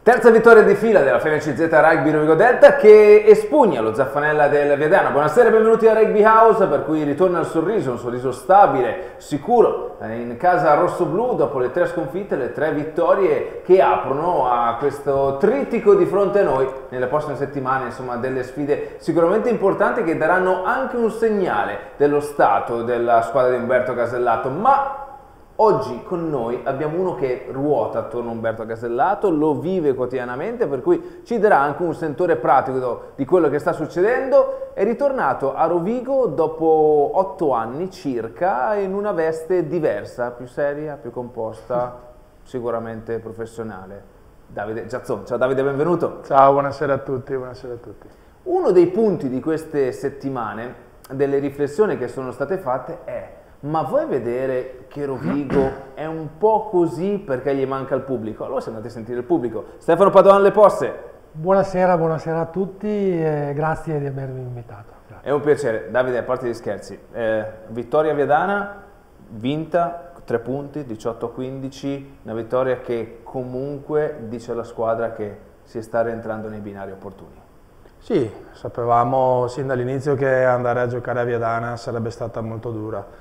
Terza vittoria di fila della FNCZ Rugby Rovigo Delta che espugna lo Zaffanella del Viadana. Buonasera e benvenuti a Rugby House, per cui ritorna il sorriso, un sorriso stabile, sicuro, in casa rossoblu dopo le 3 sconfitte, le 3 vittorie che aprono a questo trittico di fronte a noi nelle prossime settimane, insomma delle sfide sicuramente importanti che daranno anche un segnale dello stato della squadra di Umberto Casellato, ma oggi con noi abbiamo uno che ruota attorno a Umberto Casellato, lo vive quotidianamente, per cui ci darà anche un sentore pratico di quello che sta succedendo. È ritornato a Rovigo dopo 8 anni circa in una veste diversa, più seria, più composta, sicuramente professionale. Davide Giazzon. Ciao Davide, benvenuto. Ciao, buonasera a tutti, buonasera a tutti. Uno dei punti di queste settimane, delle riflessioni che sono state fatte è: ma vuoi vedere che Rovigo è un po' così perché gli manca il pubblico? Allora siamo andati a sentire il pubblico. Stefano Padoan Le Posse. Buonasera a tutti e grazie di avermi invitato. Grazie. È un piacere. Davide, a parte gli scherzi, vittoria Viadana, vinta, 3 punti, 18-15, una vittoria che comunque dice alla squadra che si sta rientrando nei binari opportuni. Sì, sapevamo sin dall'inizio che andare a giocare a Viadana sarebbe stata molto dura.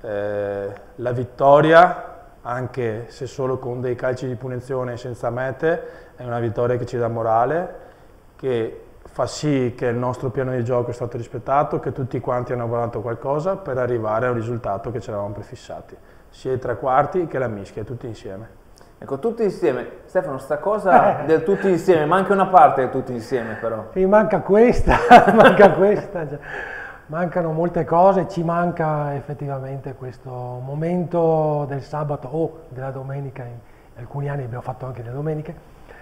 La vittoria, anche se solo con dei calci di punizione senza mete, è una vittoria che ci dà morale, che fa sì che il nostro piano di gioco è stato rispettato, che tutti quanti hanno guardato qualcosa per arrivare a un risultato che ci eravamo prefissati, sia i 3 quarti che la mischia, tutti insieme. Ecco, tutti insieme. Stefano, sta cosa del tutti insieme, manca una parte del tutti insieme però. Sì, manca questa, manca questa. Mancano molte cose, ci manca effettivamente questo momento del sabato o della domenica, in alcuni anni abbiamo fatto anche le domeniche,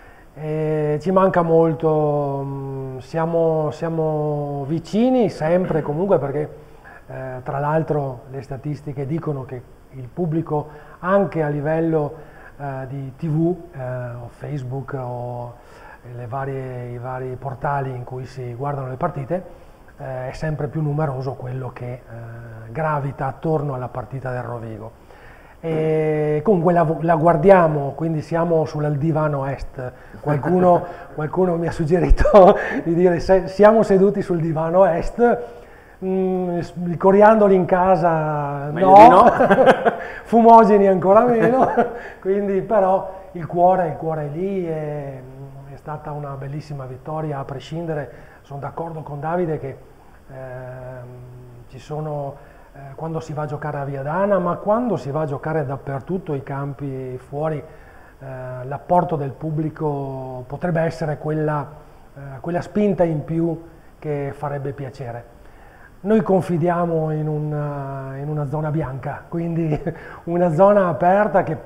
ci manca molto, siamo vicini sempre comunque perché tra l'altro le statistiche dicono che il pubblico anche a livello di TV o Facebook o i vari portali in cui si guardano le partite, è sempre più numeroso quello che gravita attorno alla partita del Rovigo. E comunque la guardiamo, quindi siamo sul divano est. Qualcuno mi ha suggerito di dire siamo seduti sul divano est, i coriandoli in casa no. Fumogeni ancora meno, quindi però il cuore è lì, è stata una bellissima vittoria a prescindere. Sono d'accordo con Davide che ci sono, quando si va a giocare a Viadana, ma quando si va a giocare dappertutto i campi fuori, l'apporto del pubblico potrebbe essere quella spinta in più che farebbe piacere. Noi confidiamo in una zona bianca, quindi una zona aperta che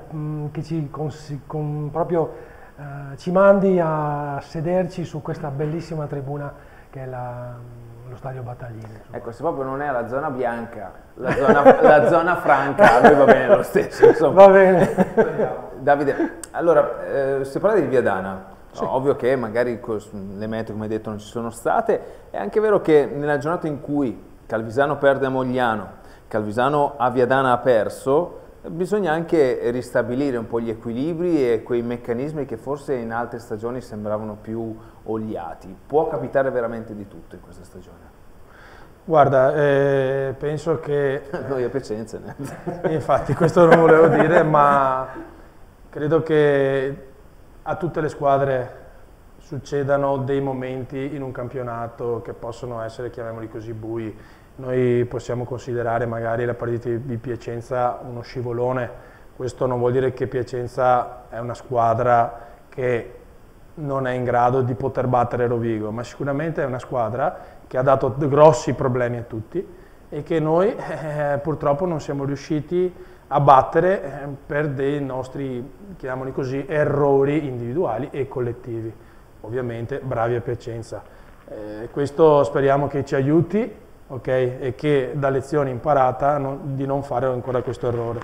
proprio ci mandi a sederci su questa bellissima tribuna che è lo stadio Battaglini. Ecco, se proprio non è la zona bianca, la zona franca, a noi va bene lo stesso. Insomma. Va bene. Davide, allora, si parla di Viadana, sì. No, ovvio che magari le mete, come hai detto, non ci sono state, è anche vero che nella giornata in cui Calvisano perde a Mogliano, Calvisano a Viadana ha perso, bisogna anche ristabilire un po' gli equilibri e quei meccanismi che forse in altre stagioni sembravano più oliati. Può capitare veramente di tutto in questa stagione? Guarda, penso che... Noi a Piacenza. Infatti, questo non volevo dire, ma credo che a tutte le squadre succedano dei momenti in un campionato che possono essere, chiamiamoli così, bui. Noi possiamo considerare magari la partita di Piacenza uno scivolone. Questo non vuol dire che Piacenza è una squadra che non è in grado di poter battere Rovigo, ma sicuramente è una squadra che ha dato grossi problemi a tutti e che noi purtroppo non siamo riusciti a battere per dei nostri, chiamiamoli così, errori individuali e collettivi. Ovviamente bravi a Piacenza. Questo speriamo che ci aiuti, okay? E che da lezione imparata di non fare ancora questo errore.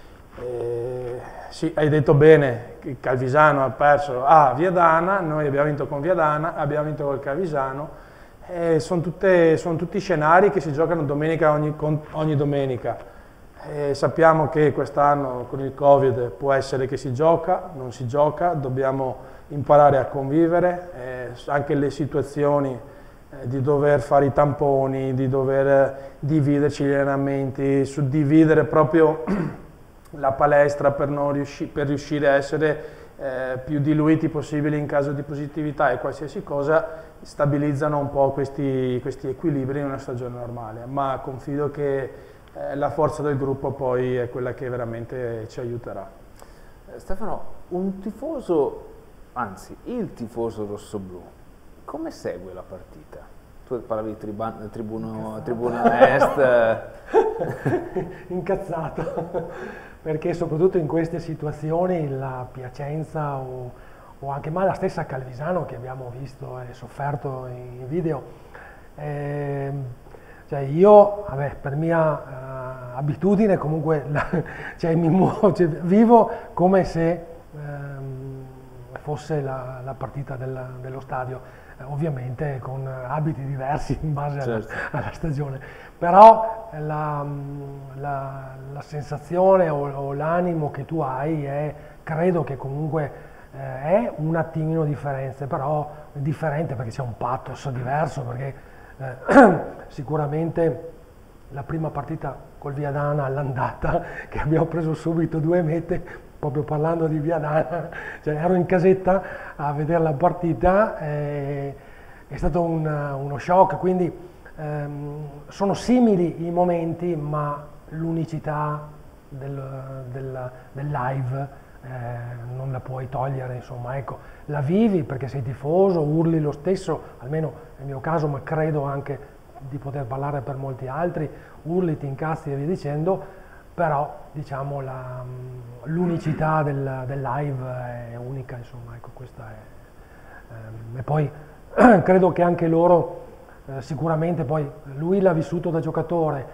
Sì, hai detto bene che Calvisano ha perso a Viadana, noi abbiamo vinto con Viadana, abbiamo vinto col Calvisano, sono tutti scenari che si giocano domenica ogni domenica. Sappiamo che quest'anno con il Covid può essere che si gioca, non si gioca, dobbiamo imparare a convivere, anche le situazioni di dover fare i tamponi, di dover dividerci gli allenamenti, suddividere proprio la palestra per riuscire a essere più diluiti possibili in caso di positività e qualsiasi cosa, stabilizzano un po' questi equilibri in una stagione normale, ma confido che la forza del gruppo poi è quella che veramente ci aiuterà. Stefano, un tifoso, anzi il tifoso rossoblù, come segue la partita? Tu parlavi di tribuna est. Incazzato, perché soprattutto in queste situazioni la Piacenza o anche ma la stessa Calvisano che abbiamo visto e sofferto in video, cioè io, vabbè, per mia abitudine comunque cioè mi muovo, cioè, vivo come se fosse la partita dello stadio, ovviamente con abiti diversi in base alla stagione, però la sensazione o l'animo che tu hai credo che comunque è un attimino differente, però differente perché c'è un pathos diverso, perché sicuramente la prima partita col Viadana all'andata, che abbiamo preso subito 2 mete, proprio parlando di Viadana, cioè ero in casetta a vedere la partita, è stato uno shock, quindi sono simili i momenti, ma l'unicità del live non la puoi togliere, insomma, ecco, la vivi perché sei tifoso, urli lo stesso, almeno nel mio caso, ma credo anche di poter parlare per molti altri, urli, ti incazzi e via dicendo, però diciamo l'unicità del live è unica, insomma, ecco, questa è. E poi credo che anche loro, sicuramente poi lui l'ha vissuto da giocatore,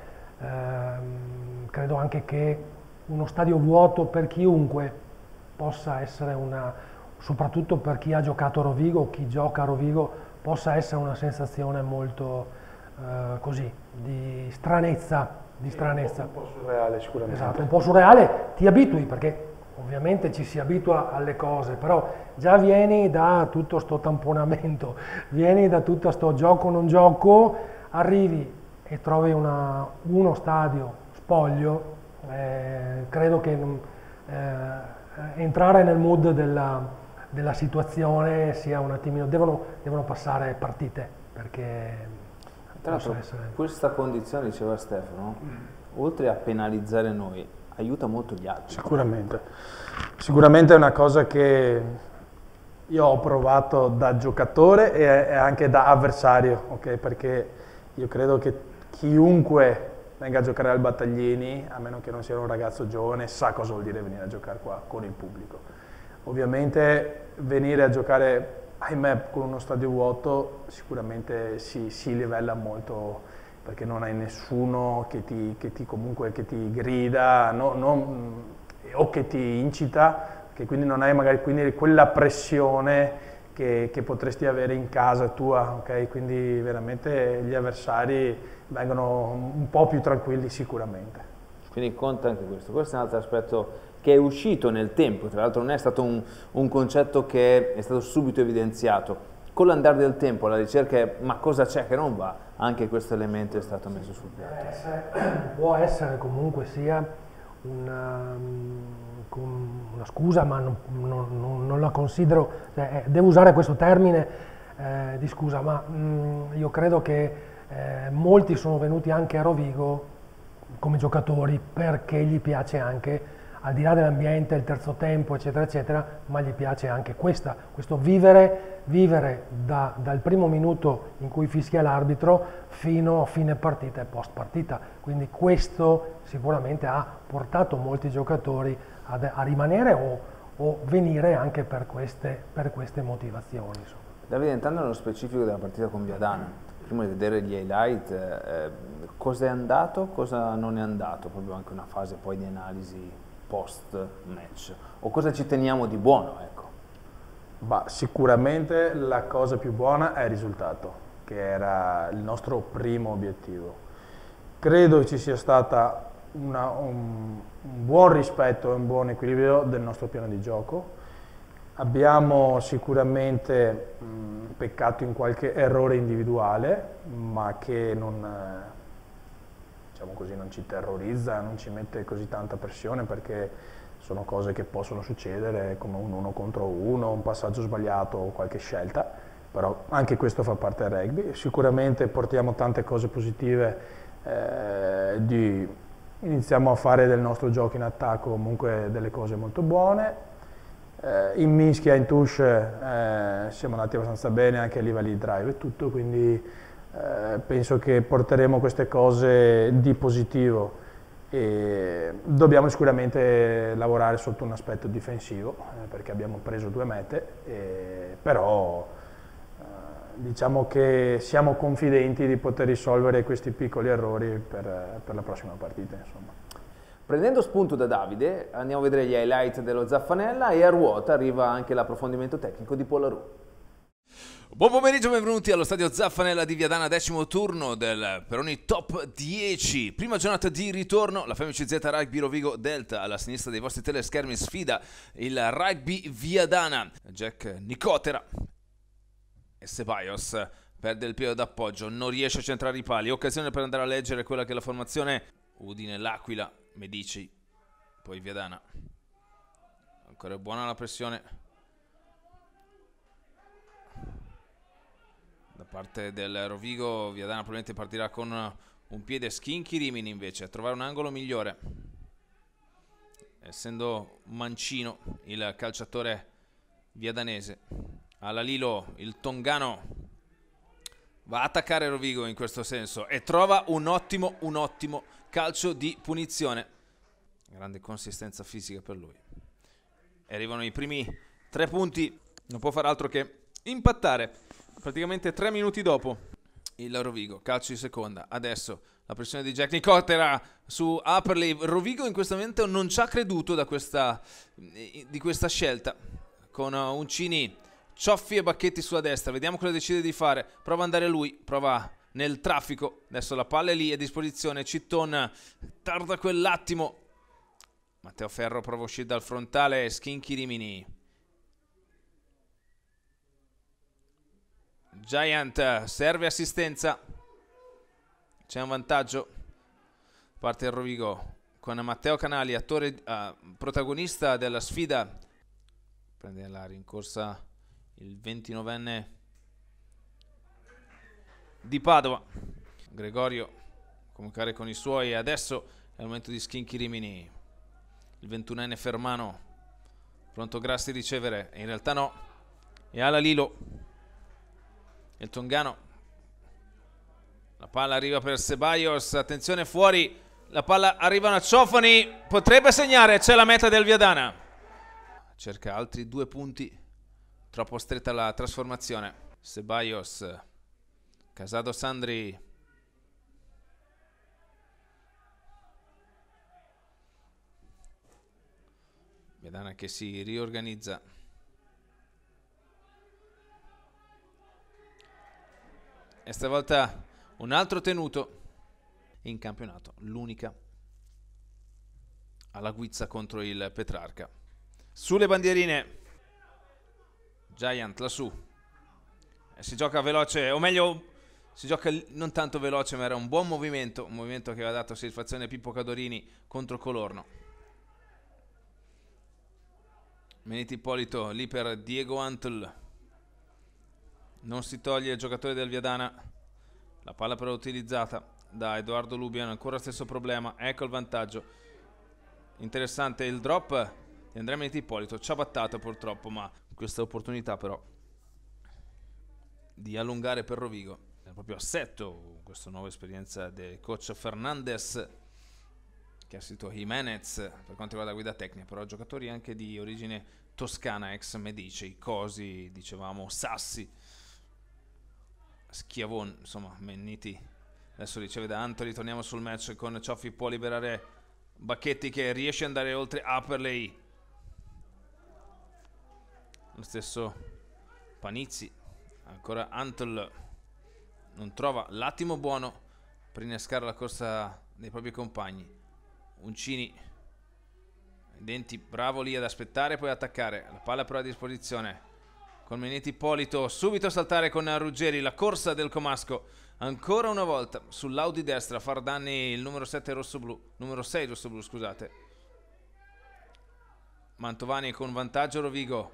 credo anche che uno stadio vuoto per chiunque possa essere soprattutto per chi ha giocato a Rovigo o chi gioca a Rovigo, possa essere una sensazione molto così, di stranezza. Un po' surreale sicuramente. Esatto, un po' surreale, ti abitui perché ovviamente ci si abitua alle cose, però già vieni da tutto sto tamponamento, vieni da tutto sto gioco non gioco, arrivi e trovi uno stadio spoglio, credo che entrare nel mood della situazione sia un attimino, devono passare partite, perché tra l'altro questa condizione, diceva Stefano, oltre a penalizzare noi, aiuta molto gli altri. Sicuramente è una cosa che io ho provato da giocatore e anche da avversario, okay? Perché io credo che chiunque venga a giocare al Battaglini, a meno che non sia un ragazzo giovane, sa cosa vuol dire venire a giocare qua con il pubblico. Ovviamente venire a giocare, ahimè, con uno stadio vuoto sicuramente si livella molto, perché non hai nessuno che ti grida o che ti incita, che quindi non hai magari quella pressione che potresti avere in casa tua, ok? Quindi veramente gli avversari vengono un po' più tranquilli sicuramente. Quindi conta anche questo. Questo è un altro aspetto che è uscito nel tempo, tra l'altro non è stato un concetto che è stato subito evidenziato. Con l'andare del tempo, la ricerca è ma cosa c'è che non va, anche questo elemento è stato messo sul piatto. Può essere comunque sia una scusa, ma non la considero, cioè, devo usare questo termine di scusa, ma io credo che molti sono venuti anche a Rovigo come giocatori perché gli piace anche, al di là dell'ambiente, il terzo tempo, eccetera, eccetera, ma gli piace anche questo vivere dal primo minuto in cui fischia l'arbitro fino a fine partita e post partita. Quindi questo sicuramente ha portato molti giocatori a rimanere o venire anche per queste motivazioni. Insomma. Davide, entrando nello specifico della partita con Viadana, prima di vedere gli highlight, cosa è andato, cosa non è andato, proprio anche una fase poi di analisi post match, o cosa ci teniamo di buono, ecco. Bah, sicuramente la cosa più buona è il risultato, che era il nostro primo obiettivo. Credo ci sia stata un buon rispetto e un buon equilibrio del nostro piano di gioco. Abbiamo sicuramente peccato in qualche errore individuale, ma che diciamo così, non ci terrorizza, non ci mette così tanta pressione, perché sono cose che possono succedere, come un 1 contro 1, un passaggio sbagliato o qualche scelta, però anche questo fa parte del rugby. Sicuramente portiamo tante cose positive, iniziamo a fare del nostro gioco in attacco comunque delle cose molto buone. In mischia, in touche, siamo andati abbastanza bene anche a livelli di drive e tutto, quindi penso che porteremo queste cose di positivo, e dobbiamo sicuramente lavorare sotto un aspetto difensivo, perché abbiamo preso 2 mete, però diciamo che siamo confidenti di poter risolvere questi piccoli errori per la prossima partita, insomma. Prendendo spunto da Davide, andiamo a vedere gli highlight dello Zaffanella, e a ruota arriva anche l'approfondimento tecnico di Polarù. Buon pomeriggio, benvenuti allo stadio Zaffanella di Viadana, 10° turno del Peroni Top 10. Prima giornata di ritorno, la FMCZ Rugby Rovigo Delta. Alla sinistra dei vostri teleschermi sfida il Rugby Viadana. Jack Nicotera e Ceballos perde il piede d'appoggio, non riesce a centrare i pali. Occasione per andare a leggere quella che è la formazione. Udine, L'Aquila, Medici, poi Viadana. Ancora buona la pressione da parte del Rovigo. Viadana probabilmente partirà con un piede. Schinchi Rimini invece a trovare un angolo migliore, essendo mancino il calciatore viadanese. Alla Lilo il tongano va a attaccare Rovigo in questo senso e trova un ottimo calcio di punizione. Grande consistenza fisica per lui. E arrivano i primi 3 punti. Non può fare altro che impattare praticamente 3 minuti dopo il Rovigo. Calcio di seconda. Adesso la pressione di Jack Nicotera su Upperley. Rovigo in questo momento non ci ha creduto di questa scelta, con Uncini, Cioffi e Bacchetti sulla destra. Vediamo cosa decide di fare. Prova ad andare lui, prova nel traffico. Adesso la palla è lì a disposizione. Citton tarda quell'attimo. Matteo Ferro prova a uscire dal frontale. Schinchi Rimini. Giant serve assistenza. C'è un vantaggio parte il Rovigo con Matteo Canali, attore protagonista della sfida. Prende la rincorsa il 29enne di Padova. Gregorio comunicare con i suoi. Adesso è il momento di Schinchi Rimini. Il 21enne Fermano pronto Grassi a ricevere, in realtà no. E alla Lilo il tongano. La palla arriva per Ceballos, attenzione fuori, la palla arriva a Ciofani, potrebbe segnare, c'è la meta del Viadana. Cerca altri 2 punti, troppo stretta la trasformazione. Ceballos, Casado Sandri. Viadana che si riorganizza. E stavolta un altro tenuto in campionato, l'unica alla guizza contro il Petrarca. Sulle bandierine, Giant lassù, si gioca veloce, o meglio si gioca non tanto veloce, ma era un buon movimento, un movimento che aveva dato soddisfazione a Pippo Cadorini contro Colorno. Meniti Ippolito lì per Diego Antl. Non si toglie il giocatore del Viadana. La palla però utilizzata da Edoardo Lubian. Ancora stesso problema. Ecco il vantaggio. Interessante il drop di Andrea Meniti Ippolito. Ciabattato purtroppo, ma questa opportunità però di allungare per Rovigo è proprio assetto questa nuova esperienza del coach Fernandez, che ha assistito Jimenez per quanto riguarda la guida tecnica, però giocatori anche di origine toscana, ex Medici, Cosi, dicevamo Sassi, Schiavon, insomma Menniti adesso riceve da Antoli. Torniamo sul match con Cioffi, può liberare Bacchetti che riesce ad andare oltre Upperley. Lo stesso Panizzi, ancora Antol non trova l'attimo buono per innescare la corsa dei propri compagni. Uncini, Denti bravo lì ad aspettare, poi attaccare. La palla però a disposizione con Meneti Ippolito, subito a saltare con Ruggeri, la corsa del Comasco ancora una volta sull'out di destra, a far danni il numero 7 rossoblu, numero 6 rossoblu, scusate. Mantovani con vantaggio, Rovigo.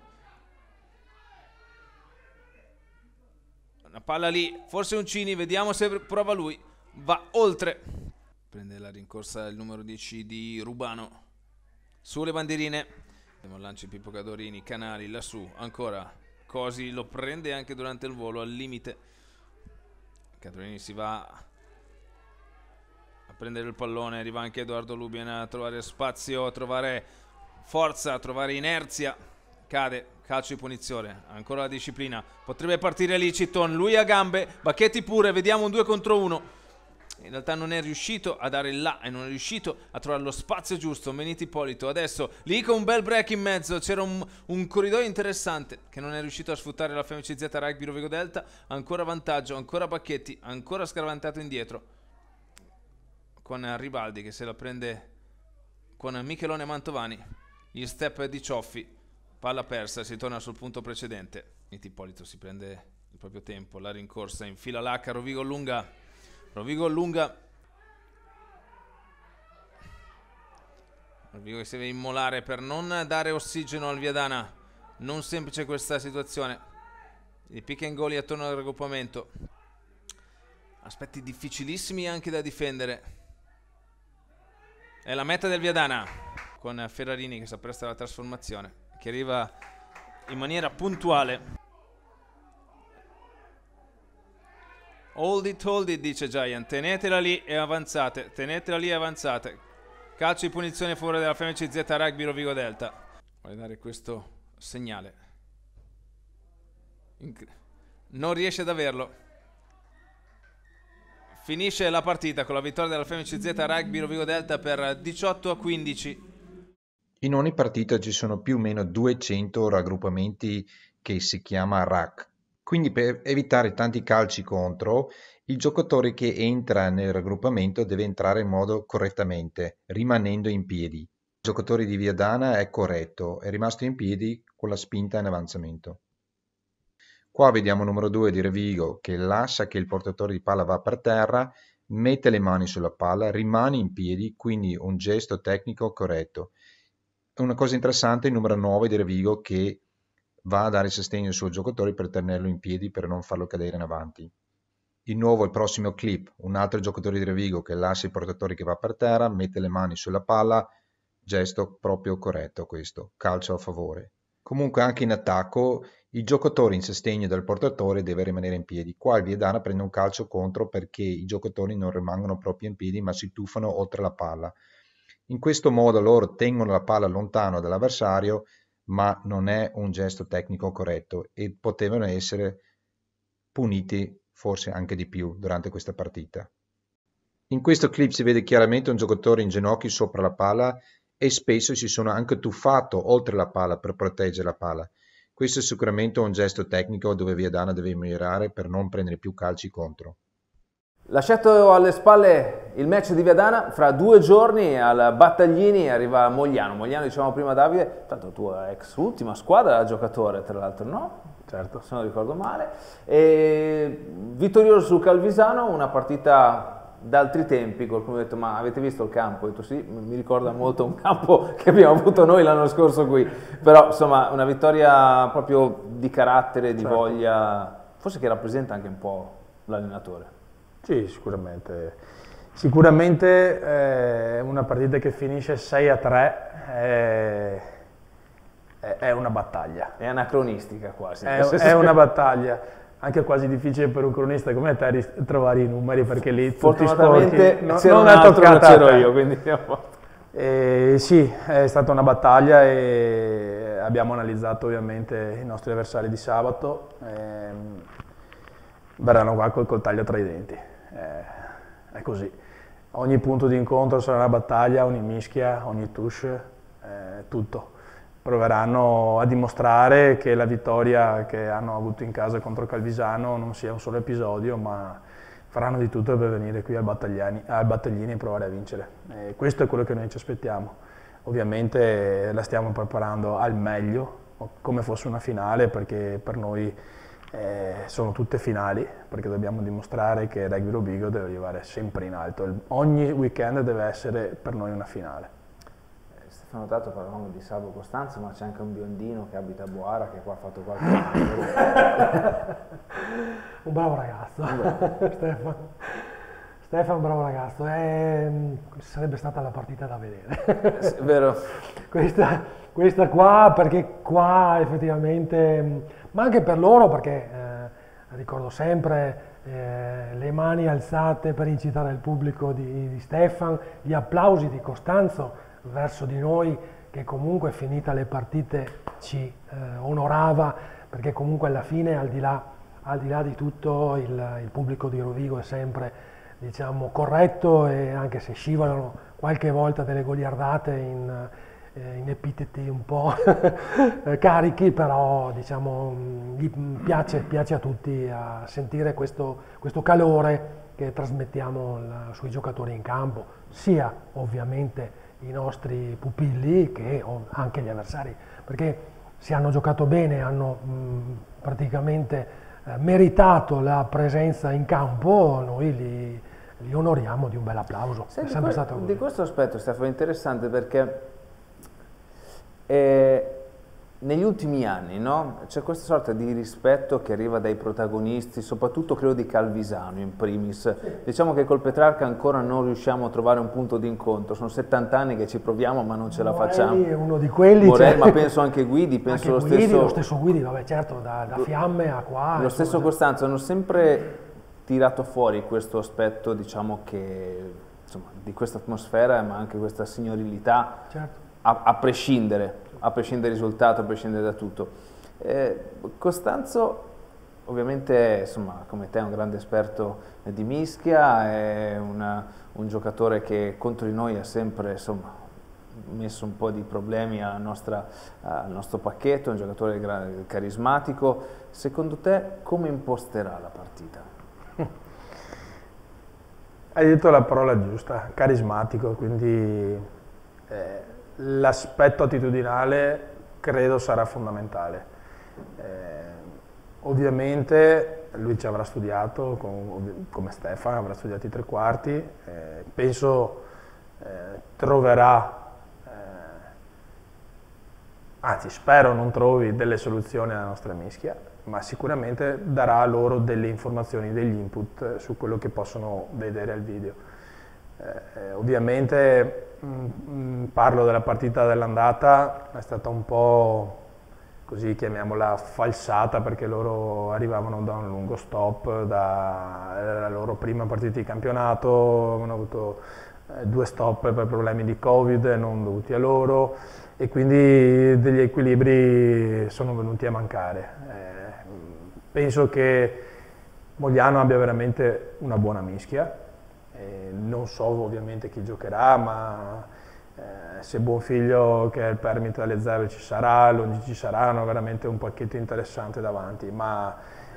Una palla lì, forse Uncini, vediamo se prova lui. Va oltre. Prende la rincorsa il numero 10 di Rubano. Sulle bandierine. Abbiamo lanci Pippo Gadorini, Canali lassù, ancora Cosi lo prende anche durante il volo al limite. Gadorini si va a prendere il pallone, arriva anche Edoardo Lubian a trovare spazio, a trovare forza, a trovare inerzia. Cade, calcio di punizione, ancora la disciplina, potrebbe partire lì Citon, lui a gambe, Bacchetti pure, vediamo un 2 contro 1. In realtà non è riuscito a dare il là e non è riuscito a trovare lo spazio giusto. Meniti Ippolito adesso lì con un bel break in mezzo, c'era un corridoio interessante che non è riuscito a sfruttare la FMCZ Rugby Rovigo Delta. Ancora vantaggio, ancora Bacchetti, ancora scaravantato indietro con Ribaldi che se la prende con Michelone Mantovani. Gli step di Cioffi, palla persa, si torna sul punto precedente. Meniti Ippolito si prende il proprio tempo, la rincorsa, infila l'H, Rovigo lunga. Rovigo che si deve immolare per non dare ossigeno al Viadana. Non semplice questa situazione. I pick and goal attorno al raggruppamento. Aspetti difficilissimi anche da difendere. È la meta del Viadana con Ferrarini che si appresta alla trasformazione, che arriva in maniera puntuale. Hold it, dice Giant. Tenetela lì e avanzate. Tenetela lì e avanzate. Calcio di punizione fuori dalla FMCZ Rugby Rovigo Delta. Vuole dare questo segnale. Non riesce ad averlo. Finisce la partita con la vittoria della FMCZ Rugby Rovigo Delta per 18-15. In ogni partita ci sono più o meno 200 raggruppamenti che si chiama RAC. Quindi per evitare tanti calci contro, il giocatore che entra nel raggruppamento deve entrare in modo correttamente, rimanendo in piedi. Il giocatore di Viadana è corretto, è rimasto in piedi con la spinta in avanzamento. Qua vediamo il numero 2 di Rovigo che lascia che il portatore di palla va per terra, mette le mani sulla palla, rimane in piedi, quindi un gesto tecnico corretto. Una cosa interessante, il numero 9 di Rovigo che va a dare sostegno al suo giocatore per tenerlo in piedi, per non farlo cadere in avanti. Di nuovo il prossimo clip, un altro giocatore di Rovigo che lascia il portatore che va per terra, mette le mani sulla palla, gesto proprio corretto questo, calcio a favore. Comunque anche in attacco il giocatore in sostegno del portatore deve rimanere in piedi. Qua il Viadana prende un calcio contro perché i giocatori non rimangono proprio in piedi ma si tuffano oltre la palla. In questo modo loro tengono la palla lontano dall'avversario, ma non è un gesto tecnico corretto e potevano essere puniti forse anche di più durante questa partita. In questo clip si vede chiaramente un giocatore in ginocchio sopra la palla e spesso si sono anche tuffato oltre la palla per proteggere la palla. Questo è sicuramente un gesto tecnico dove Viadana deve migliorare per non prendere più calci contro. Lasciato alle spalle il match di Viadana, fra 2 giorni al Battaglini arriva Mogliano. Mogliano, dicevamo prima Davide, tanto tua ex ultima squadra da giocatore tra l'altro, no? Certo. Se non ricordo male. E vittorioso su Calvisano, una partita d'altri tempi. Qualcuno ha detto ma avete visto il campo? Ho detto sì, mi ricorda molto un campo che abbiamo avuto noi l'anno scorso qui. Però insomma una vittoria proprio di carattere, di voglia, forse che rappresenta anche un po' l'allenatore. Sì, sicuramente. Sicuramente una partita che finisce 6-3 è una battaglia. È anacronistica quasi. È una battaglia, anche quasi difficile per un cronista come te trovare i numeri perché lì fortunatamente tutti non è toccata c'ero io, quindi sì, è stata una battaglia e abbiamo analizzato ovviamente i nostri avversari di sabato. Verranno qua col coltello tra i denti. È così. Ogni punto di incontro sarà una battaglia, ogni mischia, ogni touche, tutto. Proveranno a dimostrare che la vittoria che hanno avuto in casa contro Calvisano non sia un solo episodio, ma faranno di tutto per venire qui al Battaglini e provare a vincere. Questo è quello che noi ci aspettiamo. Ovviamente la stiamo preparando al meglio, come fosse una finale, perché per noi sono tutte finali, perché dobbiamo dimostrare che Rugby Rovigo deve arrivare sempre in alto. Ogni weekend deve essere per noi una finale. Stefano, dato parlavamo di Salvo Costanzo, ma c'è anche un biondino che abita a Boara che qua ha fatto qualche un bravo ragazzo, Stefano, bravo ragazzo, sarebbe stata la partita da vedere. Vero. Questa qua, perché qua effettivamente, ma anche per loro, perché ricordo sempre le mani alzate per incitare il pubblico di Stefan, gli applausi di Costanzo verso di noi, che comunque finita le partite ci onorava, perché comunque alla fine, al di là di tutto, il pubblico di Rovigo è sempre, diciamo, corretto, e anche se scivolano qualche volta delle goliardate in epiteti un po' carichi, però diciamo gli piace a tutti a sentire questo calore che trasmettiamo sui giocatori in campo, sia ovviamente i nostri pupilli che anche gli avversari, perché se hanno giocato bene, hanno praticamente meritato la presenza in campo, noi li onoriamo di un bel applauso. Senti, è sempre stato così. Di questo aspetto, Stefano, è interessante perché negli ultimi anni, no, c'è questa sorta di rispetto che arriva dai protagonisti, soprattutto credo di Calvisano in primis. Diciamo che col Petrarca ancora non riusciamo a trovare un punto di incontro, sono 70 anni che ci proviamo ma non ce la facciamo. Morelli è uno di quelli. Morelli, ma penso anche Guidi, penso anche lo stesso Guidi, vabbè, certo, da Fiamme a qua. Lo stesso Costanzo, hanno sempre tirato fuori questo aspetto, diciamo, che insomma, di questa atmosfera, ma anche questa signorilità, certo, a prescindere dal risultato, a prescindere da tutto. Costanzo, ovviamente, insomma, come te è un grande esperto di mischia, è un giocatore che contro di noi ha sempre, insomma, messo un po' di problemi al nostro pacchetto, è un giocatore carismatico. Secondo te come imposterà la partita? Hai detto la parola giusta, carismatico, quindi l'aspetto attitudinale credo sarà fondamentale. Ovviamente lui ci avrà studiato, come Stefano, avrà studiato i tre quarti, penso troverà, anzi spero non trovi delle soluzioni alla nostra mischia, ma sicuramente darà loro delle informazioni, degli input su quello che possono vedere al video. Ovviamente parlo della partita dell'andata, è stata un po', così chiamiamola, falsata, perché loro arrivavano da un lungo stop, era la loro prima partita di campionato, avevano avuto 2 stop per problemi di Covid non dovuti a loro, e quindi degli equilibri sono venuti a mancare. Penso che Mogliano abbia veramente una buona mischia, non so ovviamente chi giocherà, ma se Buonfiglio, che è il permit alle 0, ci sarà, Longi ci saranno, veramente un pacchetto interessante davanti, ma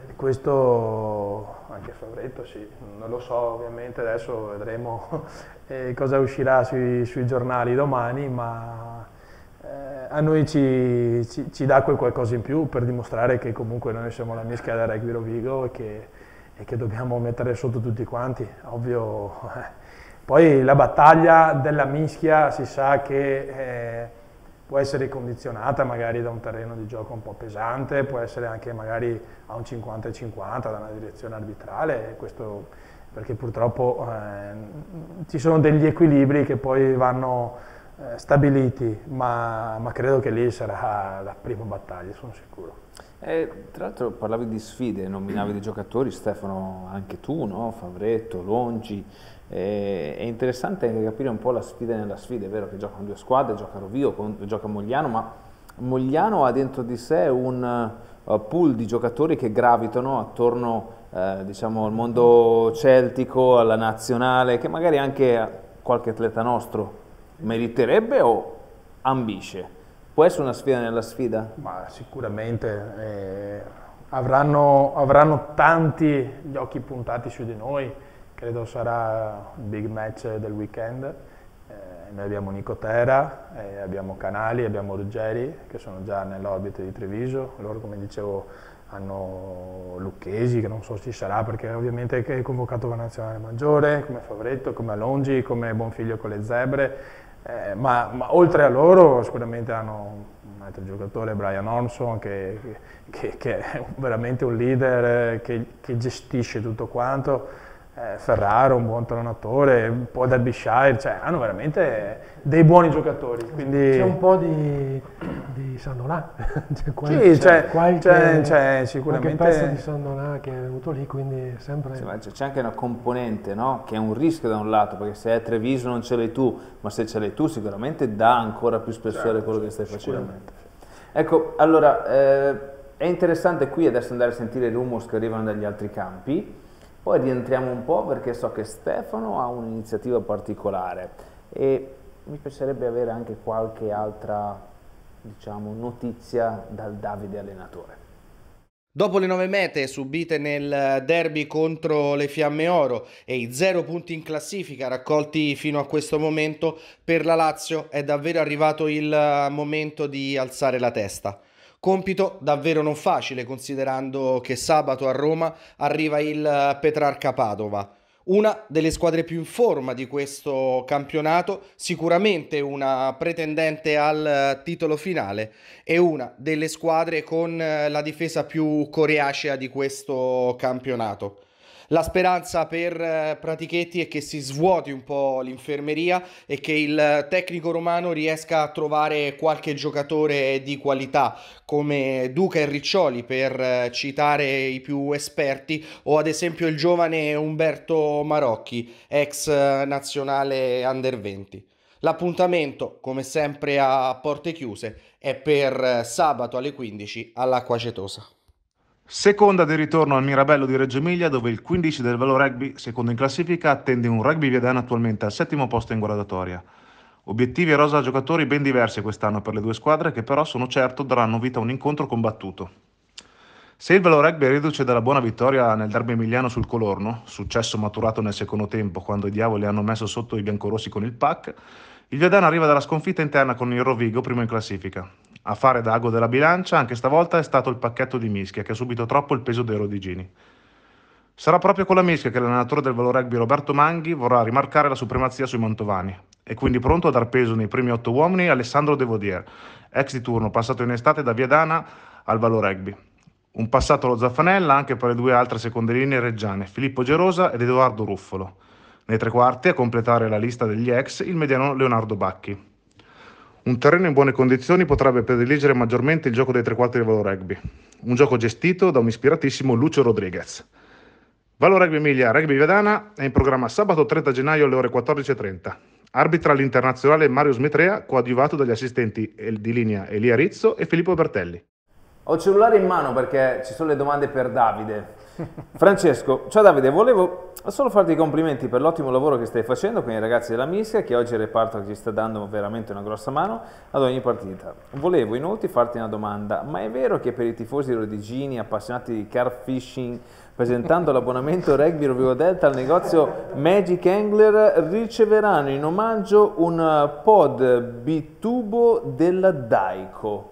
questo anche Favretto sì, non lo so, ovviamente adesso vedremo cosa uscirà sui giornali domani, ma a noi ci dà quel qualcosa in più per dimostrare che comunque noi siamo la mischia del Rugby Rovigo e che dobbiamo mettere sotto tutti quanti, ovvio. Poi la battaglia della mischia si sa che può essere condizionata magari da un terreno di gioco un po' pesante, può essere anche magari a un 50-50 da una direzione arbitrale, questo perché purtroppo ci sono degli equilibri che poi vanno stabiliti, ma credo che lì sarà la prima battaglia, sono sicuro. Tra l'altro parlavi di sfide, nominavi dei giocatori, Stefano, anche tu, no? Favretto, Longi. È interessante anche capire un po' la sfida nella sfida, è vero che giocano 2 squadre, gioca Rovio, gioca Mogliano, ma Mogliano ha dentro di sé un pool di giocatori che gravitano attorno diciamo, al mondo celtico, alla nazionale, che magari anche qualche atleta nostro meriterebbe o ambisce. Può essere una sfida nella sfida? Ma sicuramente avranno tanti gli occhi puntati su di noi, credo sarà il big match del weekend. Noi abbiamo Nicotera, abbiamo Canali, abbiamo Ruggeri che sono già nell'orbita di Treviso, loro come dicevo hanno Lucchesi che non so se ci sarà perché ovviamente è convocato con la nazionale maggiore, come Favretto, come Alongi, come Bonfiglio con le Zebre, ma oltre a loro sicuramente hanno un altro giocatore, Brian Ormson, che è veramente un leader che gestisce tutto quanto. Ferraro, un buon allenatore, un po' Derbyshire, cioè hanno veramente dei buoni giocatori. Quindi... C'è un po' di Sandonà, c'è sicuramente qualche pezzo di Sandonà che è venuto lì, quindi sempre... Sì, c'è anche una componente, no? Che è un rischio da un lato, perché se è Treviso non ce l'hai tu, ma se ce l'hai tu sicuramente dà ancora più spessore quello che stai facendo. Ecco, allora, è interessante qui adesso andare a sentire i rumors che arrivano dagli altri campi. Poi rientriamo un po' perché so che Stefano ha un'iniziativa particolare e mi piacerebbe avere anche qualche altra, diciamo, notizia dal Davide allenatore. Dopo le 9 mete subite nel derby contro le Fiamme Oro e i 0 punti in classifica raccolti fino a questo momento, per la Lazio è davvero arrivato il momento di alzare la testa. Compito davvero non facile considerando che sabato a Roma arriva il Petrarca Padova, una delle squadre più in forma di questo campionato, sicuramente una pretendente al titolo finale e una delle squadre con la difesa più coriacea di questo campionato. La speranza per Pratichetti è che si svuoti un po' l'infermeria e che il tecnico romano riesca a trovare qualche giocatore di qualità come Duca e Riccioli, per citare i più esperti, o ad esempio il giovane Umberto Marocchi, ex nazionale Under 20. L'appuntamento, come sempre a porte chiuse, è per sabato alle 15 all'Acqua Cetosa. Seconda di ritorno al Mirabello di Reggio Emilia, dove il 15 del Valo Rugby, secondo in classifica, attende un Rugby Viadana attualmente al 7° posto in graduatoria. Obiettivi e rosa giocatori ben diversi quest'anno per le due squadre, che però sono certo daranno vita a un incontro combattuto. Se il Valo Rugby è reduce dalla buona vittoria nel derby emiliano sul Colorno, successo maturato nel secondo tempo quando i diavoli hanno messo sotto i biancorossi con il pack, il Viadana arriva dalla sconfitta interna con il Rovigo primo in classifica. A fare da ago della bilancia anche stavolta è stato il pacchetto di Mischia, che ha subito troppo il peso dei Rodigini. Sarà proprio con la Mischia che l'allenatore del Valo Rugby Roberto Manghi vorrà rimarcare la supremazia sui mantovani. È quindi pronto a dar peso nei primi 8 uomini Alessandro De Vodier, ex di turno passato in estate da Viadana al Valo Rugby. Un passato allo Zaffanella anche per le due altre seconde linee reggiane, Filippo Gerosa ed Edoardo Ruffolo. Nei tre quarti, a completare la lista degli ex, il mediano Leonardo Bacchi. Un terreno in buone condizioni potrebbe prediligere maggiormente il gioco dei tre quarti del Valo Rugby. Un gioco gestito da un ispiratissimo Lucio Rodriguez. Valo Rugby Emilia Rugby Viadana è in programma sabato 30 gennaio alle ore 14:30. Arbitra l'internazionale Mario Smetrea, coadiuvato dagli assistenti di linea Elia Rizzo e Filippo Bertelli. Ho il cellulare in mano perché ci sono le domande per Davide. Francesco, ciao Davide, volevo solo farti i complimenti per l'ottimo lavoro che stai facendo con i ragazzi della Mischia, che oggi il reparto ci sta dando veramente una grossa mano ad ogni partita. Volevo inoltre farti una domanda, ma è vero che per i tifosi rodigini appassionati di car fishing, presentando l'abbonamento Rugby Rovigo Delta al negozio Magic Angler, riceveranno in omaggio un pod bitubo della Daico?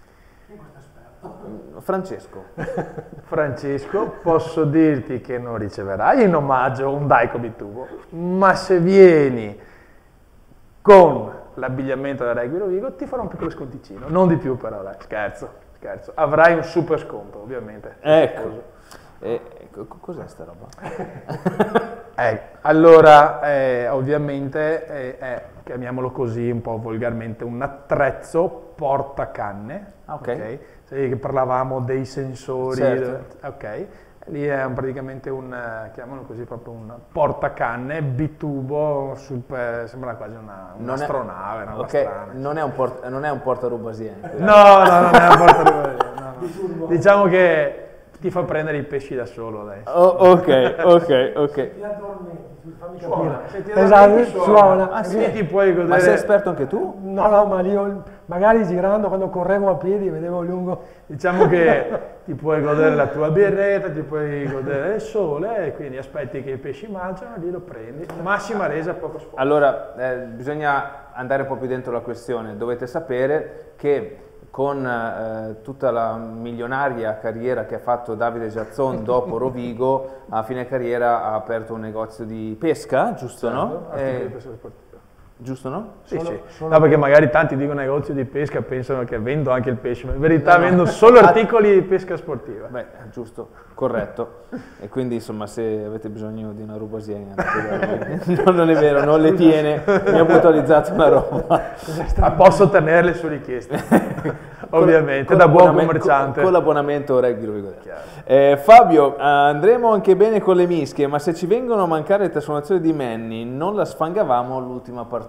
Francesco, posso dirti che non riceverai in omaggio un Daico bitubo, ma se vieni con l'abbigliamento da Rugby Rovigo ti farò un piccolo sconticino, non di più però, dai, scherzo, avrai un super sconto ovviamente. Ecco, cos'è sta roba? Allora, ovviamente, chiamiamolo così un po' volgarmente, un attrezzo portacanne, ok? Che parlavamo dei sensori, certo. ok? Lì è praticamente chiamano così, proprio un portacanne bitubo, sembra quasi un'astronave, una roba strana. Non è un portarubasien. No, non è un portarubasien. No. Diciamo che ti fa prendere i pesci da solo adesso. Ok. Ti addormenti. fammi Suona, capire. se ti dà Esatto, venti, suona. Ah, sì? Quindi ti puoi godere. Ma sei esperto anche tu? No, ma io magari girando quando correvo a piedi vedevo lungo. Diciamo che ti puoi godere la tua birretta, ti puoi godere il sole e quindi aspetti che i pesci mangiano, lì lo prendi. Massima resa, poco sport. Allora, bisogna andare un po' più dentro la questione. Dovete sapere che con tutta la milionaria carriera che ha fatto Davide Giazzon dopo Rovigo, a fine carriera ha aperto un negozio di pesca, giusto, no? Articoli di pesca sportiva. Giusto, no? Sì, sì. No, perché magari tanti dicono negozio di pesca, pensano che vendo anche il pesce, ma in verità vendo solo articoli di pesca sportiva. Beh, giusto, corretto. E quindi insomma se avete bisogno di una rubasiena, no, non è vero, non le tiene, mi ha mutualizzato una roba. Ma posso tenerle su richiesta, ovviamente, da buon commerciante. Con l'abbonamento Rugby Rovigo Delta. Fabio, andremo anche bene con le mischie, ma se ci vengono a mancare le trasformazioni di Manny, non la sfangavamo all'ultima partita?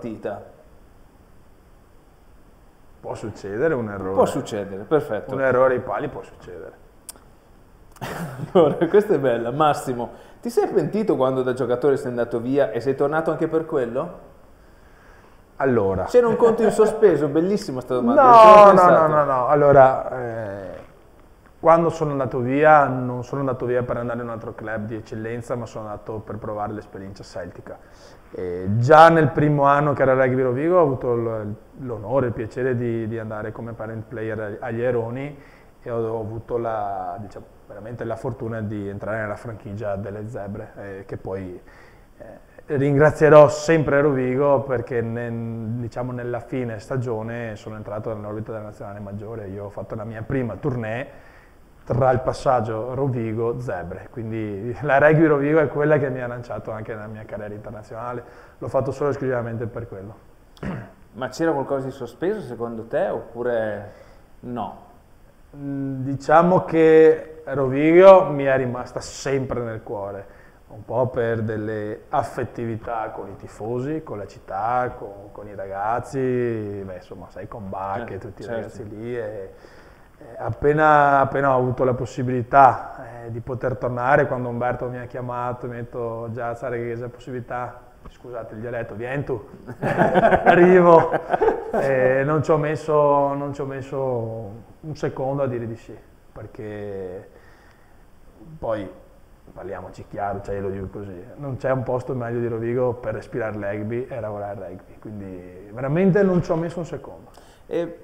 Può succedere un errore. Può succedere, perfetto. Un errore ai pali può succedere. Allora, questa è bella. Massimo, ti sei pentito quando da giocatore sei andato via e sei tornato anche per quello? Allora. C'era un conto in sospeso, bellissima sta domanda. No. Allora, quando sono andato via, non sono andato via per andare in un altro club di eccellenza, ma sono andato per provare l'esperienza celtica. Già nel primo anno che era Rugby Rovigo ho avuto l'onore, il piacere di andare come parent player agli Aironi e ho avuto veramente la fortuna di entrare nella franchigia delle Zebre, che poi ringrazierò sempre Rovigo perché nella fine stagione sono entrato nell'orbita della nazionale maggiore. Io ho fatto la mia prima tournée tra il passaggio Rovigo-Zebre, quindi la Rugby Rovigo è quella che mi ha lanciato anche nella mia carriera internazionale, l'ho fatto solo esclusivamente per quello. Ma c'era qualcosa di sospeso secondo te oppure no? Diciamo che Rovigo mi è rimasta sempre nel cuore, un po' per delle affettività con i tifosi, con la città, con i ragazzi, insomma sai, con Bach e tutti i ragazzi lì. Appena ho avuto la possibilità di poter tornare, quando Umberto mi ha chiamato, mi ha detto già sai che c'è la possibilità, scusate il dialetto, vieni tu, arrivo, non ci ho messo un secondo a dire di sì, perché poi parliamoci chiaro, lo dico così, non c'è un posto meglio di Rovigo per respirare rugby e lavorare rugby, quindi veramente non ci ho messo un secondo. E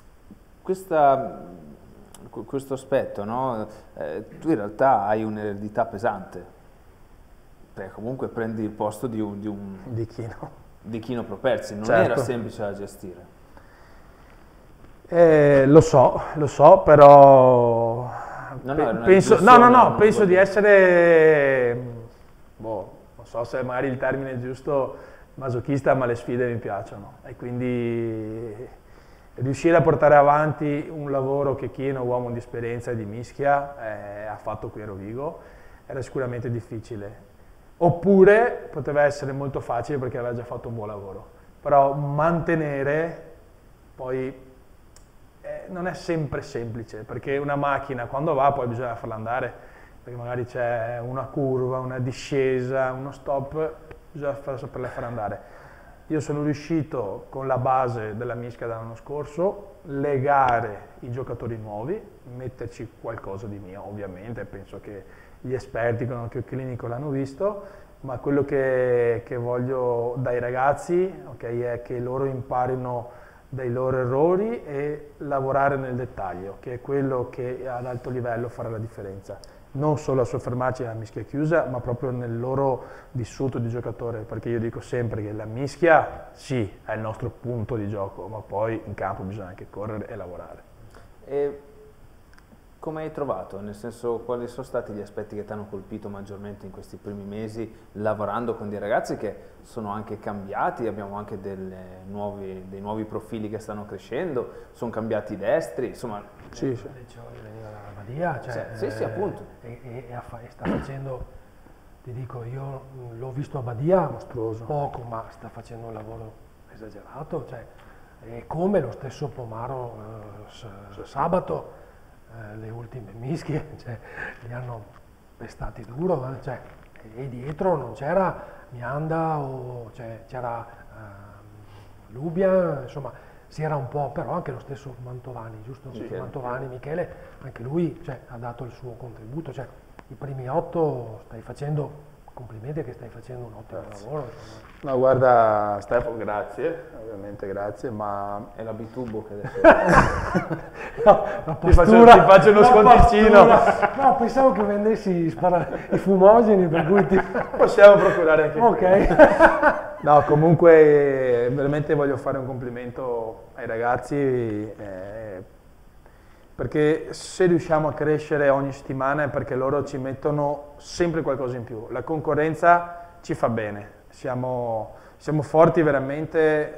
questo aspetto, no? Tu in realtà hai un'eredità pesante, perché comunque prendi il posto Di Chino. Di Chino Properzi, non Certo. era semplice da gestire. Lo so, però penso di essere, non so se magari il termine è giusto, masochista, ma le sfide mi piacciono e quindi riuscire a portare avanti un lavoro che Chino, uomo di esperienza e di mischia, ha fatto qui a Rovigo, era sicuramente difficile. Oppure poteva essere molto facile perché aveva già fatto un buon lavoro. Però mantenere poi non è sempre semplice, perché una macchina quando va poi bisogna farla andare, perché magari c'è una curva, una discesa, uno stop, bisogna saperla far andare. Io sono riuscito con la base della mischia dell'anno scorso legare i giocatori nuovi, metterci qualcosa di mio ovviamente, penso che gli esperti con occhio clinico l'hanno visto, ma quello che voglio dai ragazzi, è che loro imparino dai loro errori e lavorare nel dettaglio, che è quello che ad alto livello farà la differenza. Non solo a soffermarci nella mischia chiusa, ma proprio nel loro vissuto di giocatore, perché io dico sempre che la mischia, sì, è il nostro punto di gioco, ma poi in campo bisogna anche correre e lavorare. E come hai trovato? Nel senso, quali sono stati gli aspetti che ti hanno colpito maggiormente in questi primi mesi lavorando con dei ragazzi che sono anche cambiati, abbiamo anche dei nuovi profili che stanno crescendo, sono cambiati i destri, insomma... Sì. Veniva da Badia, sì, appunto. E sta facendo, ti dico, io l'ho visto a Badia poco, ma sta facendo un lavoro esagerato, e come lo stesso Pomaro sabato, le ultime mischie, li hanno pestati duro, e dietro non c'era Mianda o c'era Lubian, insomma si era un po', però anche lo stesso Mantovani, giusto? Mantovani, Michele, anche lui ha dato il suo contributo, i primi 8 stai facendo, complimenti che stai facendo un ottimo lavoro. Insomma. No, guarda Stefano, grazie, ovviamente grazie, ma è la Bitubo che adesso... ti faccio uno sconticino. No, pensavo che vendessi i fumogeni, per cui possiamo procurare anche ok. No, comunque veramente voglio fare un complimento ai ragazzi, perché se riusciamo a crescere ogni settimana è perché loro ci mettono sempre qualcosa in più. La concorrenza ci fa bene, siamo forti veramente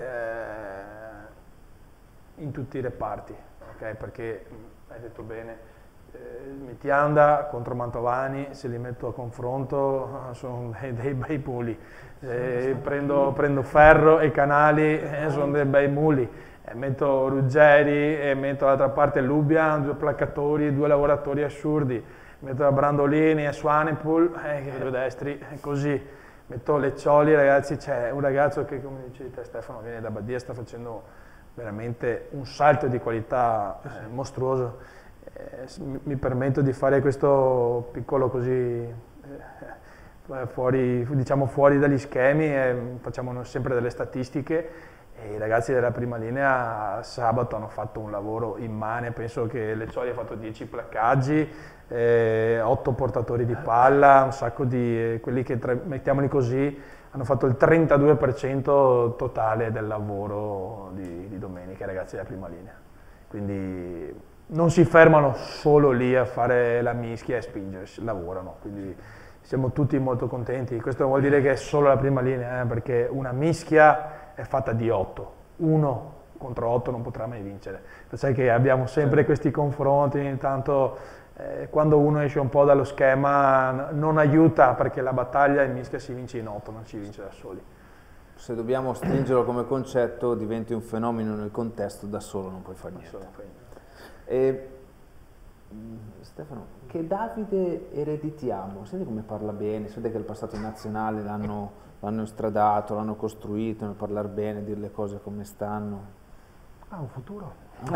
in tutti i reparti, okay? Perché hai detto bene, Mitianda contro Mantovani, se li metto a confronto sono dei bei muli, prendo Ferro e Canali, sono dei bei muli. Metto Ruggeri e metto dall'altra parte Lubian, 2 placcatori, 2 lavoratori assurdi, metto Brandolini e Swanepoel, due destri, così. Metto Leccioli, ragazzi, c'è un ragazzo che, come dicevi te Stefano, viene da Badia, sta facendo veramente un salto di qualità mostruoso. Mi permetto di fare questo piccolo così, fuori dagli schemi, facciamo sempre delle statistiche. E i ragazzi della prima linea sabato hanno fatto un lavoro immane, penso che Leccioli ha fatto 10 placcaggi, 8 portatori di palla, un sacco di quelli che, mettiamoli così, hanno fatto il 32% totale del lavoro di domenica, i ragazzi della prima linea. Quindi non si fermano solo lì a fare la mischia e spingersi, lavorano, quindi siamo tutti molto contenti. Questo vuol dire che è solo la prima linea, perché una mischia è fatta di 8, 1 contro 8 non potrà mai vincere. Sai che abbiamo sempre questi confronti, intanto quando uno esce un po' dallo schema non aiuta, perché la battaglia in mischia si vince in 8, non si vince da soli. Se dobbiamo stringerlo come concetto, diventi un fenomeno nel contesto, da solo non puoi fare niente. E, Stefano, che Davide ereditiamo? Senti come parla bene, senti che il passato nazionale l'hanno stradato, l'hanno costruito, nel parlare bene, dire le cose come stanno. Ha un futuro.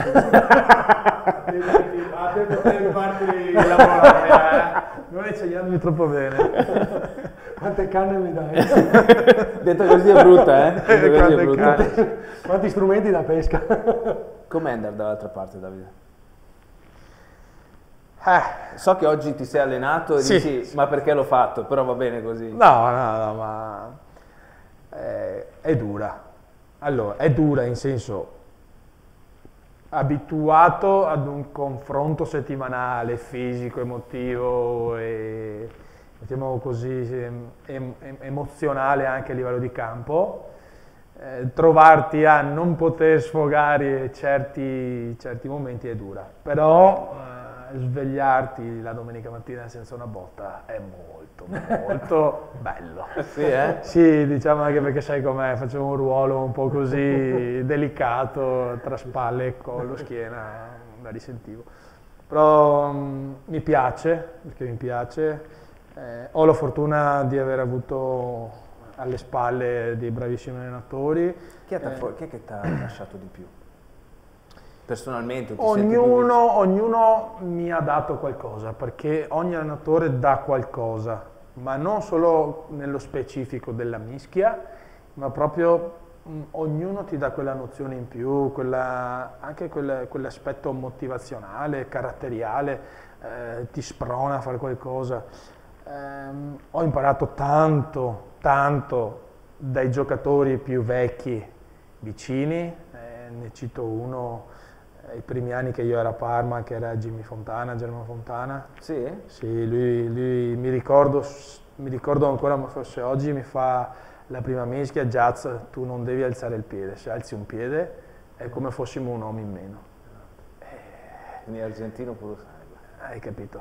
Non insegniamomi troppo bene. Quante canne mi dai? Detto così è brutta, Detto così è brutta. Quanti strumenti da pesca? Com'è andare dall'altra parte, Davide? So che oggi ti sei allenato e dici, ma perché l'ho fatto? Però va bene così. No, ma è dura. Allora, è dura in senso abituato ad un confronto settimanale, fisico, emotivo e mettiamo così, emozionale anche a livello di campo. Trovarti a non poter sfogare certi momenti è dura, però svegliarti la domenica mattina senza una botta è molto bello. Sì, Sì, diciamo anche perché sai com'è, facevo un ruolo un po' così delicato tra spalle, collo, schiena, la risentivo. Però mi piace, perché mi piace, ho la fortuna di aver avuto alle spalle dei bravissimi allenatori. Chi è che ti ha lasciato di più? Personalmente? Ognuno mi ha dato qualcosa, perché ogni allenatore dà qualcosa, ma non solo nello specifico della mischia, ma proprio ognuno ti dà quella nozione in più, anche quell'aspetto motivazionale, caratteriale, ti sprona a fare qualcosa. Ho imparato tanto dai giocatori più vecchi vicini, ne cito uno. I primi anni che io ero a Parma, che era Germano Fontana. Sì? Sì, lui mi ricordo ancora come fosse oggi, mi fa la prima mischia, Jazz, tu non devi alzare il piede, se alzi un piede è come fossimo un uomo in meno. Quindi argentino puro sangue. Hai capito?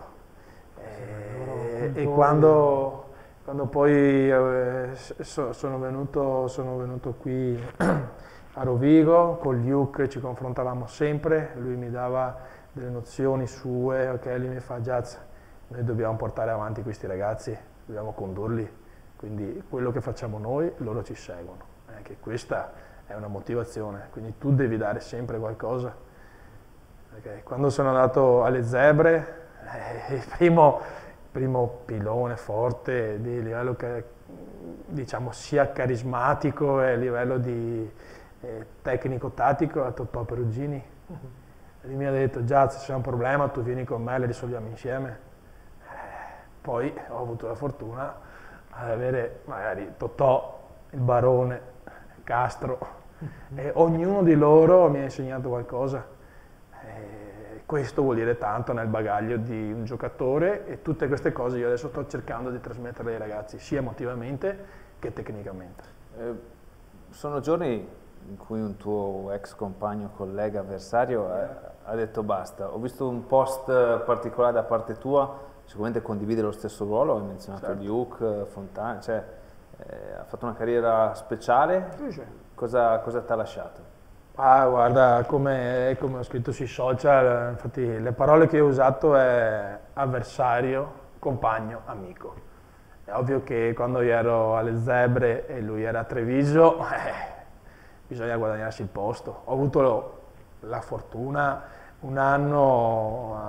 E quando poi sono venuto qui a Rovigo, con Luke ci confrontavamo sempre, lui mi dava delle nozioni sue, ok, lui mi fa, Jazz, noi dobbiamo portare avanti questi ragazzi, dobbiamo condurli, quindi quello che facciamo noi loro ci seguono, anche questa è una motivazione, quindi tu devi dare sempre qualcosa, perché quando sono andato alle Zebre il primo pilone forte di livello diciamo sia carismatico e a livello di tecnico-tattico a Totò Perugini. Lui mi ha detto: già, se c'è un problema tu vieni con me e le risolviamo insieme. Poi ho avuto la fortuna ad avere magari Totò, il Barone, Castro, e ognuno di loro mi ha insegnato qualcosa. Questo vuol dire tanto nel bagaglio di un giocatore, e tutte queste cose io adesso sto cercando di trasmetterle ai ragazzi, sia emotivamente che tecnicamente. Sono giorni in cui un tuo ex compagno, collega, avversario ha detto basta. Ho visto un post particolare da parte tua, sicuramente condivide lo stesso ruolo, hai menzionato certo. Luke, Fontana, cioè ha fatto una carriera speciale. Sì. Cosa ti ha lasciato? Guarda, come ho scritto sui social, infatti le parole che ho usato è avversario, compagno, amico. È ovvio che quando io ero alle Zebre e lui era a Treviso, bisogna guadagnarsi il posto. Ho avuto la fortuna un anno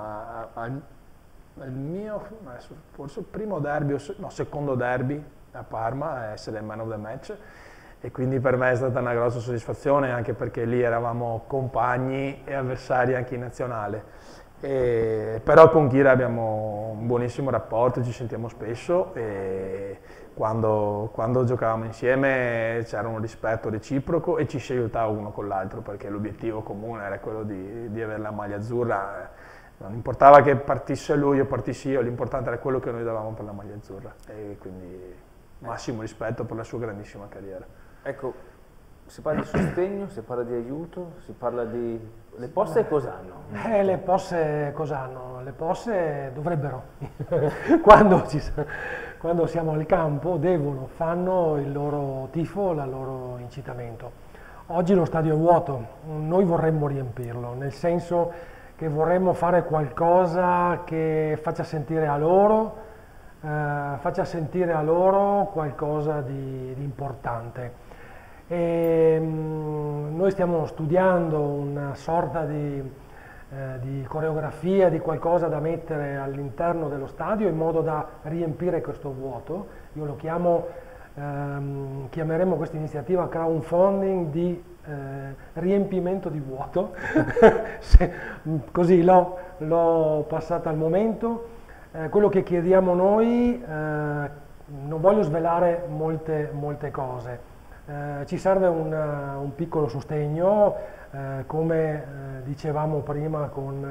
al mio, forse il primo derby, no, secondo derby a Parma, a essere il man of the match. E quindi per me è stata una grossa soddisfazione, anche perché lì eravamo compagni e avversari anche in nazionale. Però con Ghira abbiamo un buonissimo rapporto, ci sentiamo spesso, e quando giocavamo insieme c'era un rispetto reciproco e ci si aiutava uno con l'altro, perché l'obiettivo comune era quello di avere la maglia azzurra. Non importava che partisse lui o partissi io, l'importante era quello che noi davamo per la maglia azzurra, e quindi massimo rispetto per la sua grandissima carriera. Ecco, si parla di sostegno, si parla di aiuto, si parla di... Le poste cos'hanno? Le poste cos'hanno? Le poste dovrebbero, quando siamo al campo, fanno il loro tifo, il loro incitamento. Oggi lo stadio è vuoto, noi vorremmo riempirlo, nel senso che vorremmo fare qualcosa che faccia sentire a loro qualcosa di importante. Noi stiamo studiando una sorta di coreografia, di qualcosa da mettere all'interno dello stadio in modo da riempire questo vuoto. Io lo chiameremo questa iniziativa crowdfunding di riempimento di vuoto, così l'ho passata al momento. Quello che chiediamo noi, non voglio svelare molte cose, ci serve un piccolo sostegno, come dicevamo prima con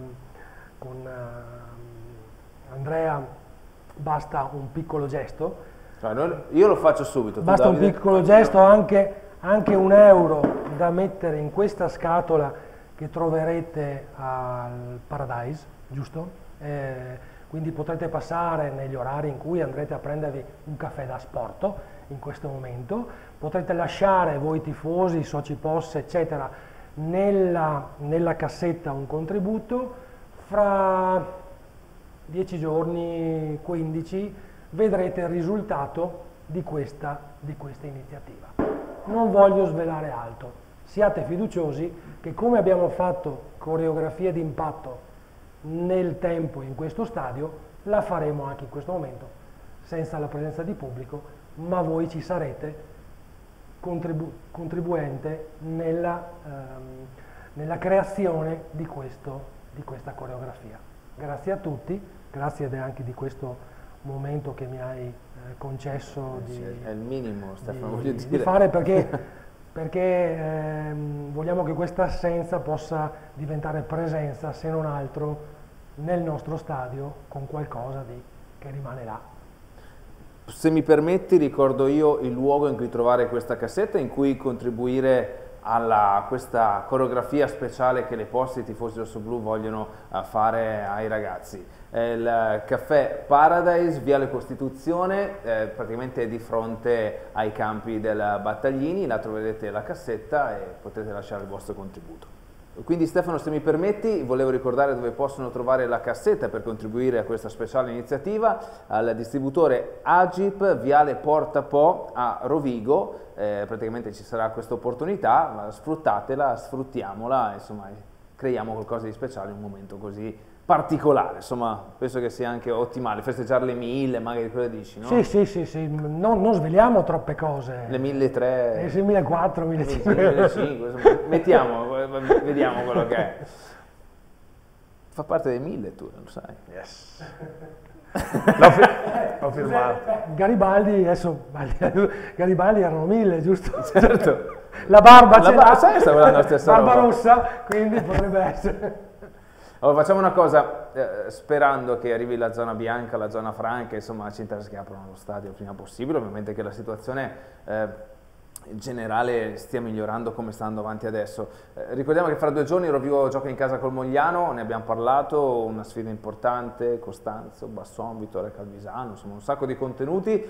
Andrea, basta un piccolo gesto. Io lo faccio subito. Basta un piccolo gesto, anche €1 da mettere in questa scatola che troverete al Paradise, giusto? Quindi potrete passare negli orari in cui andrete a prendervi un caffè da asporto in questo momento, potrete lasciare voi tifosi, soci POS eccetera nella cassetta un contributo. Fra 10 giorni, 15, vedrete il risultato di questa iniziativa. Non voglio svelare altro, siate fiduciosi che come abbiamo fatto coreografie di impatto nel tempo in questo stadio, la faremo anche in questo momento, senza la presenza di pubblico, ma voi ci sarete contribuente nella creazione di questa coreografia. Grazie a tutti, grazie anche di questo momento che mi hai concesso è il minimo, Stefano, voglio dire. Di fare, perché vogliamo che questa assenza possa diventare presenza, se non altro, nel nostro stadio, con qualcosa che rimane là. Se mi permetti, ricordo io il luogo in cui trovare questa cassetta, in cui contribuire a questa coreografia speciale che le poste e i tifosi rossoblu vogliono fare ai ragazzi. Il caffè Paradise, Viale Costituzione, praticamente di fronte ai campi del Battaglini, là troverete la cassetta e potete lasciare il vostro contributo. Quindi Stefano, se mi permetti, volevo ricordare dove possono trovare la cassetta per contribuire a questa speciale iniziativa, al distributore Agip, Viale Porta Po a Rovigo. Praticamente ci sarà questa opportunità, sfruttatela, sfruttiamola, insomma creiamo qualcosa di speciale in un momento così particolare. Insomma, penso che sia anche ottimale festeggiare le 1000, magari quello dici, no? Sì. Non sveliamo troppe cose. Le 1300. Sì, 1400, 1500. 1500, mettiamo, vediamo quello che è. Fa parte dei 1000 tu, lo sai. Yes. L'ho firmato. Garibaldi erano 1000, giusto? Certo. La barba ce l'ha. Sai che sta guardando la stessa barba roba? rossa, quindi potrebbe essere. Allora, facciamo una cosa, sperando che arrivi la zona bianca, la zona franca, insomma ci interessa che aprano lo stadio il prima possibile, ovviamente che la situazione generale stia migliorando come sta andando avanti adesso. Ricordiamo che fra 2 giorni Rovigo gioca in casa col Mogliano, ne abbiamo parlato, una sfida importante, Costanzo, Basson, Vittoria Calvisano, insomma un sacco di contenuti.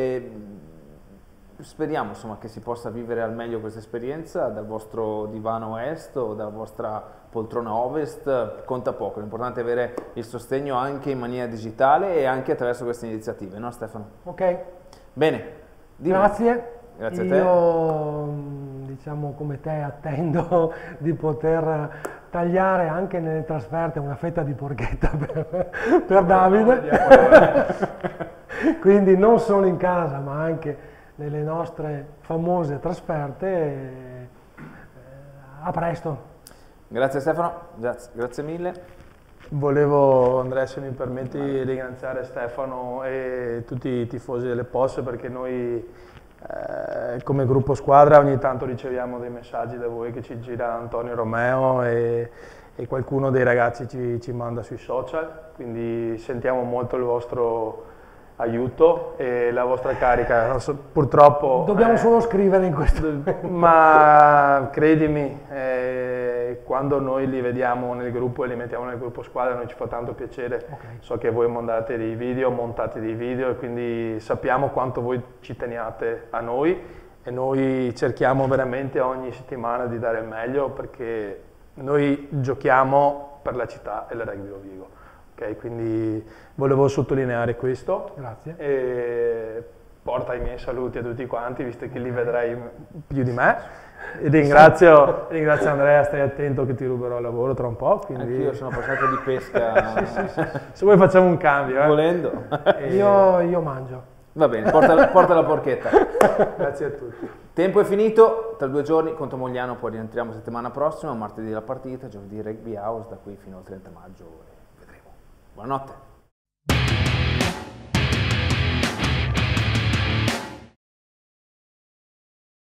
Speriamo insomma che si possa vivere al meglio questa esperienza dal vostro divano est o dalla vostra poltrona ovest, conta poco, l'importante è avere il sostegno anche in maniera digitale e anche attraverso queste iniziative, no Stefano? Ok. Bene. Grazie. Grazie a te. Io, diciamo come te, attendo di poter tagliare anche nelle trasferte una fetta di porchetta per Davide. Quindi non solo in casa, ma anche nelle nostre famose trasferte. A presto. Grazie Stefano, grazie mille. Volevo, Andrea, se mi permetti, ringraziare Stefano e tutti i tifosi delle Posse, perché noi come gruppo squadra ogni tanto riceviamo dei messaggi da voi che ci gira Antonio Romeo e qualcuno dei ragazzi ci manda sui social, quindi sentiamo molto il vostro aiuto e la vostra carica. Purtroppo dobbiamo solo scrivere in questo, ma credimi, quando noi li vediamo nel gruppo e li mettiamo nel gruppo squadra, noi ci fa tanto piacere. Okay. So che voi montate dei video e quindi sappiamo quanto voi ci teniate a noi e noi cerchiamo veramente ogni settimana di dare il meglio, perché noi giochiamo per la città e il rugby Rovigo. Okay, quindi volevo sottolineare questo. Grazie. E porta i miei saluti a tutti quanti, visto che li vedrai più di me. E ringrazio Andrea, stai attento che ti ruberò il lavoro tra un po'. Quindi... Anch'io sono passato di pesca. sì. Se vuoi facciamo un cambio. Volendo. Io mangio. Va bene, porta la porchetta. Grazie a tutti. Tempo è finito, tra 2 giorni contro Mogliano, poi rientriamo settimana prossima, martedì la partita, giovedì Rugby House, da qui fino al 30 maggio vedremo. Buonanotte.